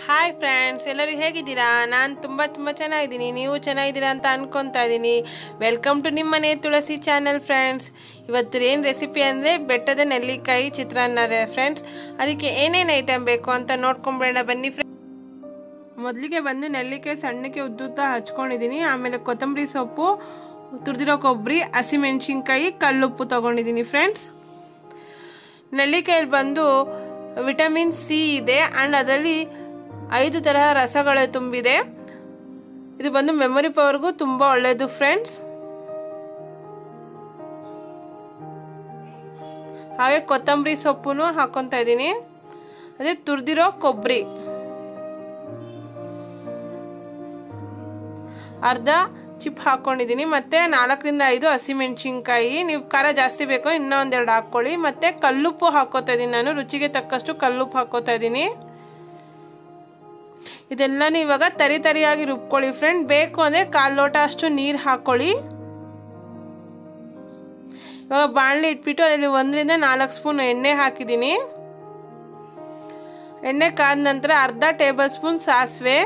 Hi friends, ಎಲ್ಲರೂ ಹೇಗಿದ್ದೀರಾ? ನಾನು ತುಂಬ ಚೆನ್ನಾಗಿದ್ದೀನಿ. ನೀವು ಚೆನ್ನಾಗಿದ್ದೀರಾ ಅಂತ ಅನ್ಕೊತಾ ಇದ್ದೀನಿ. ವೆಲ್ಕಮ್ ಟು ನಿಮ್ಮ ಮನೆ ತುಳಸಿ ಚಾನಲ್ ಫ್ರೆಂಡ್ಸ್. ಇವತ್ತು ಏನು ರೆಸಿಪಿ ಅಂದರೆ ಬೆಟ್ಟದ ನೆಲ್ಲಿಕಾಯಿ ಚಿತ್ರಾನ್ನ ಫ್ರೆಂಡ್ಸ್. ಅದಕ್ಕೆ ಏನೇನು ಐಟಮ್ ಬೇಕು ಅಂತ ನೋಡ್ಕೊಂಬೇಡ ಬನ್ನಿ ಫ್ರೆಂಡ್ಸ್. ಮೊದಲಿಗೆ ಬಂದು ನೆಲ್ಲಿಕಾಯಿ ಸಣ್ಣಕ್ಕೆ ಉದ್ದುತ್ತಾ ಹಚ್ಕೊಂಡಿದ್ದೀನಿ. ಆಮೇಲೆ ಕೊತ್ತಂಬರಿ ಸೊಪ್ಪು, ತುರಿದಿರೋ ಕೊಬ್ಬರಿ, ಹಸಿಮೆಣಸಿನ್ಕಾಯಿ, ಕಲ್ಲುಪ್ಪು ತೊಗೊಂಡಿದ್ದೀನಿ ಫ್ರೆಂಡ್ಸ್. ನೆಲ್ಲಿಕಾಯಲ್ಲಿ ಬಂದು ವಿಟಮಿನ್ ಸಿ ಇದೆ ಆ್ಯಂಡ್ ಅದರಲ್ಲಿ 5 ತರಹ ರಸಗಳು ತುಂಬಿದೆ. ಇದು ಬಂದು ಮೆಮೊರಿ ಪವರ್ಗೂ ತುಂಬ ಒಳ್ಳೆಯದು ಫ್ರೆಂಡ್ಸ್. ಹಾಗೆ ಕೊತ್ತಂಬರಿ ಸೊಪ್ಪು ಹಾಕೊತಾ ಇದ್ದೀನಿ. ಅದೇ ತುರಿದಿರೋ ಕೊಬ್ಬರಿ ಅರ್ಧ ಚಿಪ್ ಹಾಕ್ಕೊಂಡಿದ್ದೀನಿ. ಮತ್ತು 4 ರಿಂದ 5 ಹಸಿಮೆಣಸಿನ್ಕಾಯಿ. ನೀವು ಖಾರ ಜಾಸ್ತಿ ಬೇಕೋ ಇನ್ನೂ ಒಂದೆರಡು ಹಾಕ್ಕೊಳ್ಳಿ. ಮತ್ತು ಕಲ್ಲುಪ್ಪು ಹಾಕ್ಕೋತಾ ಇದ್ದೀನಿ. ನಾನು ರುಚಿಗೆ ತಕ್ಕಷ್ಟು ಕಲ್ಲುಪ್ಪು ಹಾಕ್ಕೋತಾ ಇದ್ದೀನಿ. ಇದೆಲ್ಲನೂ ಇವಾಗ ತರಿಯಾಗಿ ರುಬ್ಕೊಳ್ಳಿ ಫ್ರೆಂಡ್. ಬೇಕು ಅಂದರೆ 1/4 ಲೋಟ ಅಷ್ಟು ನೀರು ಹಾಕ್ಕೊಳ್ಳಿ. ಇವಾಗ ಬಾಣಲೆ ಇಟ್ಬಿಟ್ಟು ಅದರಲ್ಲಿ 1 ರಿಂದ 4 ಸ್ಪೂನ್ ಎಣ್ಣೆ ಹಾಕಿದ್ದೀನಿ. ಎಣ್ಣೆ ಕಾದ ನಂತರ ಅರ್ಧ ಟೇಬಲ್ ಸ್ಪೂನ್ ಸಾಸಿವೆ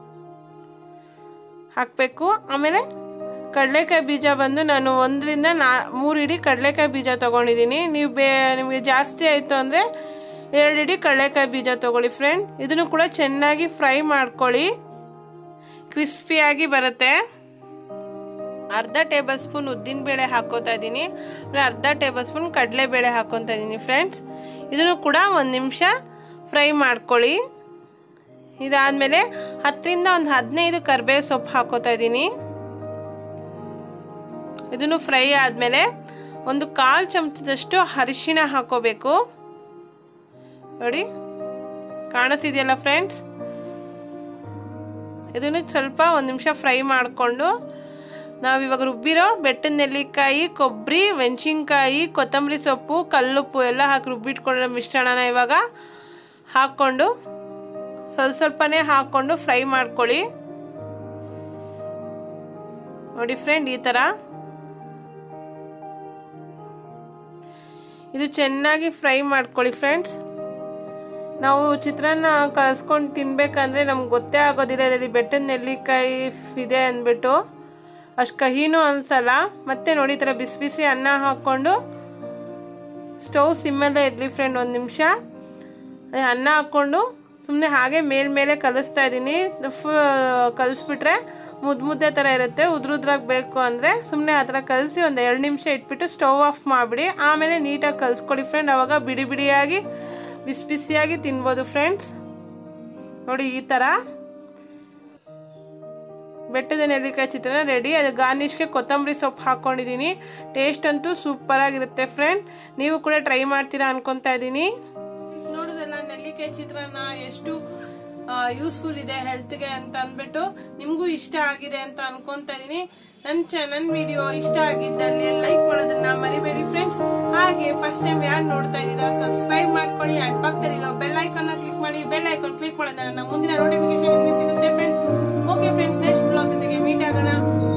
ಹಾಕಬೇಕು. ಆಮೇಲೆ ಕಡಲೆಕಾಯಿ ಬೀಜ ಬಂದು ನಾನು 1 ರಿಂದ 3 ಇಡೀ ಕಡಲೆಕಾಯಿ ಬೀಜ ತೊಗೊಂಡಿದ್ದೀನಿ. ನಿಮಗೆ ಜಾಸ್ತಿ ಆಯಿತು ಅಂದರೆ 2 ಇಡೀ ಕಡಲೆಕಾಯಿ ಬೀಜ ತೊಗೊಳ್ಳಿ ಫ್ರೆಂಡ್. ಇದನ್ನು ಕೂಡ ಚೆನ್ನಾಗಿ ಫ್ರೈ ಮಾಡ್ಕೊಳ್ಳಿ, ಕ್ರಿಸ್ಪಿಯಾಗಿ ಬರುತ್ತೆ. ಅರ್ಧ ಟೇಬಲ್ ಸ್ಪೂನ್ ಉದ್ದಿನಬೇಳೆ ಹಾಕ್ಕೋತಾ ಇದ್ದೀನಿ. ಆಮೇಲೆ ಅರ್ಧ ಟೇಬಲ್ ಸ್ಪೂನ್ ಕಡಲೆಬೇಳೆ ಹಾಕ್ಕೊತಾ ಇದ್ದೀನಿ ಫ್ರೆಂಡ್ಸ್. ಇದನ್ನು ಕೂಡ 1 ನಿಮಿಷ ಫ್ರೈ ಮಾಡ್ಕೊಳ್ಳಿ. ಇದಾದಮೇಲೆ 10 ರಿಂದ 15 ಕರಿಬೇವು ಸೊಪ್ಪು ಹಾಕ್ಕೋತಾ ಇದ್ದೀನಿ. ಇದನ್ನು ಫ್ರೈ ಆದಮೇಲೆ 1/4 ಚಮಚದಷ್ಟು ಅರಿಶಿಣ ಹಾಕೋಬೇಕು. ನೋಡಿ, ಕಾಣಿಸ್ತಿದೆಯಲ್ಲ ಫ್ರೆಂಡ್ಸ್. ಇದನ್ನು ಸ್ವಲ್ಪ 1 ನಿಮಿಷ ಫ್ರೈ ಮಾಡಿಕೊಂಡು ನಾವಿವಾಗ ರುಬ್ಬಿರೋ ಬೆಟ್ಟದ ನೆಲ್ಲಿಕಾಯಿ, ಕೊಬ್ಬರಿ, ಮೆಣಸಿನ್ಕಾಯಿ, ಕೊತ್ತಂಬರಿ ಸೊಪ್ಪು, ಕಲ್ಲುಪ್ಪು ಎಲ್ಲ ಹಾಕಿ ರುಬ್ಬಿಟ್ಕೊಂಡಿರೋ ಮಿಶ್ರಣನ ಇವಾಗ ಹಾಕ್ಕೊಂಡು ಸ್ವಲ್ಪನೇ ಹಾಕ್ಕೊಂಡು ಫ್ರೈ ಮಾಡ್ಕೊಳ್ಳಿ. ನೋಡಿ ಫ್ರೆಂಡ್, ಈ ಥರ ಇದು ಚೆನ್ನಾಗಿ ಫ್ರೈ ಮಾಡ್ಕೊಳ್ಳಿ ಫ್ರೆಂಡ್ಸ್. ನಾವು ಚಿತ್ರಾನ್ನ ಕಲಿಸ್ಕೊಂಡು ತಿನ್ಬೇಕಂದ್ರೆ ನಮ್ಗೆ ಗೊತ್ತೇ ಆಗೋದಿಲ್ಲ ಇದರಲ್ಲಿ ಬೆಟ್ಟದ ನೆಲ್ಲಿಕಾಯಿ ಇದೆ ಅಂದ್ಬಿಟ್ಟು. ಅಷ್ಟು ಕಹಿನೂ ಅನಿಸಲ್ಲ. ಮತ್ತೆ ನೋಡಿ, ಈ ಥರ ಬಿಸಿ ಬಿಸಿ ಅನ್ನ ಹಾಕ್ಕೊಂಡು ಸ್ಟವ್ ಸಿಮ್ಮಲ್ಲೇ ಇರಲಿ ಫ್ರೆಂಡ್ 1 ನಿಮಿಷ. ಅನ್ನ ಹಾಕ್ಕೊಂಡು ಸುಮ್ಮನೆ ಹಾಗೆ ಮೇಲ್ಮೇಲೆ ಕಲಿಸ್ತಾ ಇದ್ದೀನಿ. ಕಲಿಸ್ಬಿಟ್ರೆ ಮುದ್ದೆ ಥರ ಇರುತ್ತೆ. ಉದ್ರಾಗಿ ಬೇಕು ಅಂದರೆ ಸುಮ್ಮನೆ ಆ ಥರ ಕಲಿಸಿ 1-2 ನಿಮಿಷ ಇಟ್ಬಿಟ್ಟು ಸ್ಟವ್ ಆಫ್ ಮಾಡಿಬಿಡಿ. ಆಮೇಲೆ ನೀಟಾಗಿ ಕಲಿಸ್ಕೊಡಿ ಫ್ರೆಂಡ್. ಆವಾಗ ಬಿಡಿ ಬಿಡಿಯಾಗಿ ಬಿಸಿ ಬಿಸಿಯಾಗಿ ತಿನ್ಬೋದು ಫ್ರೆಂಡ್ಸ್. ನೋಡಿ, ಈ ಥರ ಬೆಟ್ಟದ ನೆಲ್ಲಿಕಾಯಿ ಚಿತ್ರಾನ್ನ ರೆಡಿ. ಅದು ಗಾರ್ನಿಷ್ಗೆ ಕೊತ್ತಂಬರಿ ಸೊಪ್ಪು ಹಾಕ್ಕೊಂಡಿದ್ದೀನಿ. ಟೇಸ್ಟ್ ಅಂತೂ ಸೂಪರಾಗಿರುತ್ತೆ ಫ್ರೆಂಡ್. ನೀವು ಕೂಡ ಟ್ರೈ ಮಾಡ್ತೀರಾ ಅನ್ಕೊತಾ ಇದ್ದೀನಿ. ನೋಡೋದಲ್ಲ, ನೆಲ್ಲಿಕಾಯಿ ಚಿತ್ರಾನ್ನ ಎಷ್ಟು ಯೂಸ್ಫುಲ್ ಇದೆ ಹೆಲ್ತ್ಗೆ ಅಂತ ಅಂದ್ಬಿಟ್ಟು ನಿಮಗೂ ಇಷ್ಟ ಆಗಿದೆ ಅಂತ ಅನ್ಕೊಂತಾ ಇದೀನಿ. ನನ್ನ ವಿಡಿಯೋ ಇಷ್ಟ ಆಗಿದ್ದಲ್ಲಿ ಲೈಕ್ ಮಾಡೋದನ್ನ ಮರಿಬೇಡಿ ಫ್ರೆಂಡ್ಸ್. ಹಾಗೆ ಫಸ್ಟ್ ಟೈಮ್ ಯಾರು ನೋಡ್ತಾ ಇದ್ದೀರಾ ಸಬ್ಸ್ಕ್ರೈಬ್ ಮಾಡ್ಕೊಳ್ಳಿ. ಅಂಡ್ ಪಕ್ಕದಲ್ಲಿರೋ ಬೆಲ್ ಐಕಾನ್ ಕ್ಲಿಕ್ ಮಾಡಿ. ಬೆಲ್ ಐಕಾನ್ ಕ್ಲಿಕ್ ಮಾಡೋದನ್ನ ನನ್ನ ಮುಂದಿನ ನೋಟಿಫಿಕೇಶನ್ ನಿಮಗೆ ಸಿಗುತ್ತೆ friends. Okay friends, next blog ಜೊತೆಗೆ ಮೀಟ್ ಆಗೋಣ.